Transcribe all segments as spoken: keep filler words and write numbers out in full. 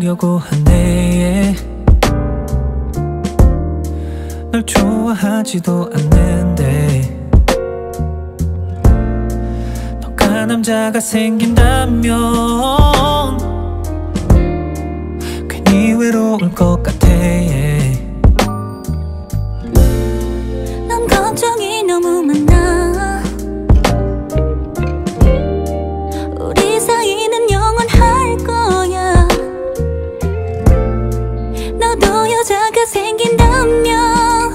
하려고 하네. 널 좋아하지도 않는데 너가 남자가 생긴다면 괜히 외로울 것 같아. 넌 걱정이 너무 많아. 우리 사이는 영원할 거야. 너도 여자가 생긴다면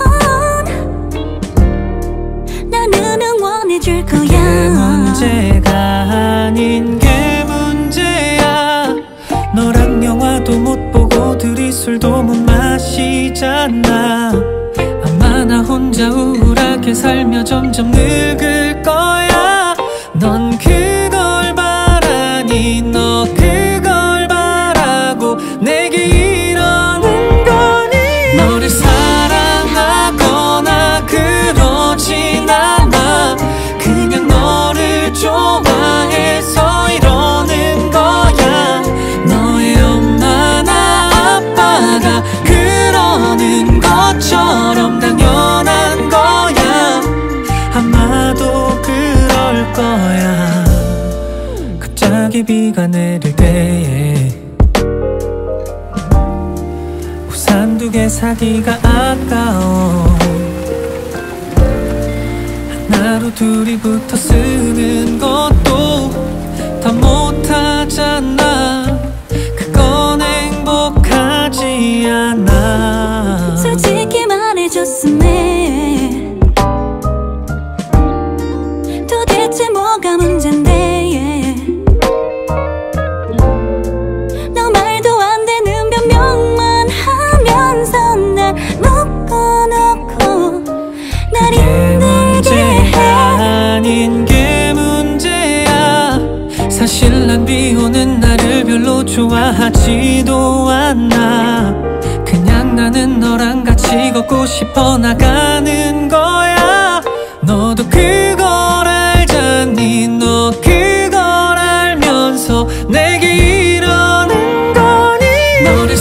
나는 응원해줄 거야. 그게 문제가 아닌 게 문제야. 너랑 영화도 못 보고 둘이 술도 못 마시잖아. 아마 나 혼자 우울하게 살며 점점 늙을 거야. 넌 그걸 바라니 너 그걸 바라고 내게 이러는 거니. 너를 사랑하거나 그러진 않아. 그냥 너를 좋아해서 이러는 거야. 너의 엄마나 아빠가 그러는 것처럼 당연한 거야. 아마도 그럴 거야. 갑자기 비가 내릴 때에 우산 두 개 사기가 아까워. 하나로 둘이 붙어 쓰는 것도 다 못하잖아. 그건 행복하지 않아. 솔직히 말해줬음에 도대체 뭐가 문제인데. 너 말도 안 되는 변명만 하면서 날 묶어놓고 날 힘들게 해. 아닌 게 문제야. 사실 난 비오는 날을 별로 좋아하지도 않아. 그냥 나는 너랑 같이 걷고 싶어 나가는 거야. 너도 그걸 알잖니. 너 그걸 알면서 내게 이러는 거니. 너를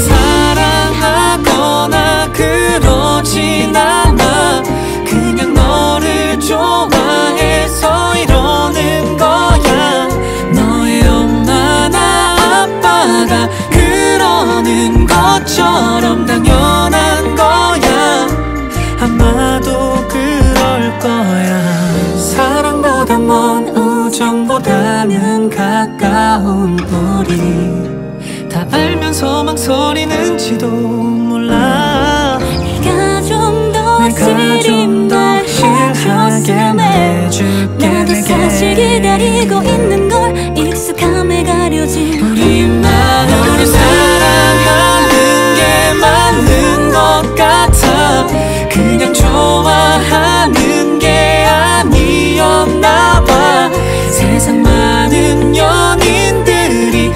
사랑하거나 그러진 않아. 그냥 너를 좋아해서 이러는 거야. 너의 엄마나 아빠가 그러는 것처럼 당연한 거야. 아마도 그럴 거야. 사랑보다 먼 우정보다는 가까운 우리. 다 알면서 망설이는지도 몰라. 네가 좀 더 내가 좀 더 실하게 해줄게. 나도 사실 기다리고 있는 걸 익숙함에 가려진 우리만 우리 사랑하는 게 맞는 것 같아. 그냥 좋아하는 게 아니었나 봐. 세상 많은 연인들이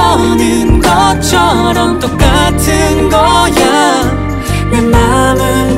그러는 것처럼 똑같은 거야. 내 맘은